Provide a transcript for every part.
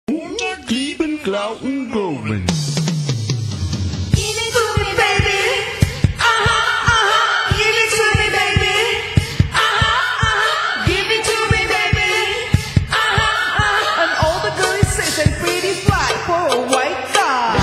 Klieben, Glauben, Glauben. Give it to me, baby. Give it to me, baby. Give it to me, baby. And all the girls say they're pretty fly for a white guy.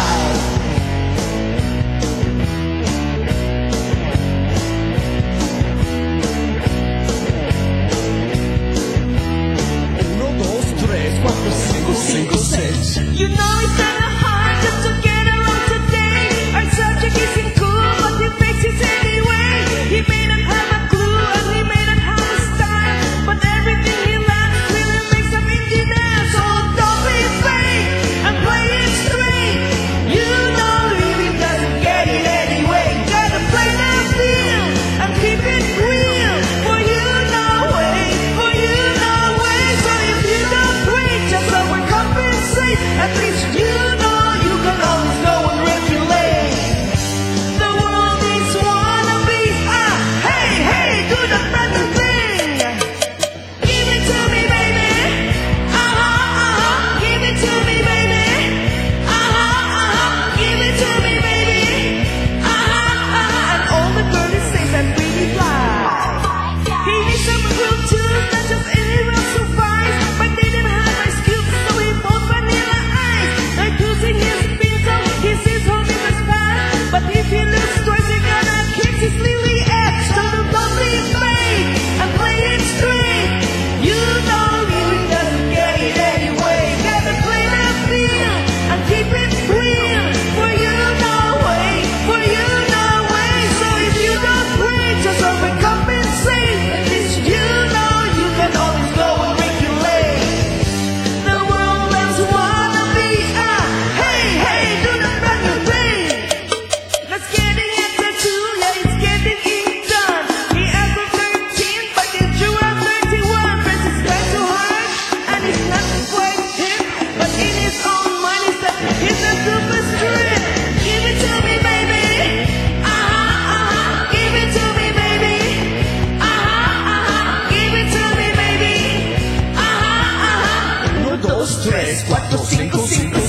Uno, dos, tres, cuatro, cinco, cinco, seis. You know it's kinda hard just to get around today. Our subject isn't cool, but he makes it anyway. He may not have a clue and he may not have a style, but everything he loves really makes him into that. So don't be fake and play it straight. You know living doesn't get it anyway. Gotta play the field and keep it real. For you know way, for you know way. So if you don't break, just overcompensate. At least you know you can always go and regulate. The world is wannabes. Hey, hey, do the better thing. Give it to me, baby. Give it to me, baby. Give it to me, baby. And all the girls say that pretty fly. He needs some real tunes, not just any real surprise. But didn't have my skills, so he bought vanilla ice. Like using his pinto, he sees home in the spot. But if he looks twice, he gonna kick his lily ass. So don't be fake and play it straight. You know living doesn't get it anyway. Gotta play the field and keep it real. For you know way, for you know way. So if you don't break, just overcompensate. At least you know you can always go and regulate. The world loves wannabe. Hey, hey, do the better thing. Let's get it at the two, yeah, it's getting it done. He asked for 13, but he drew out 31. Press his guy too hard, and it's not quite him. But in his own mind, he said he's a super strip. Give it to me, baby. Give it to me, baby. Give it to me, baby. Uno, dos, tres, cuatro, cinco, cinco,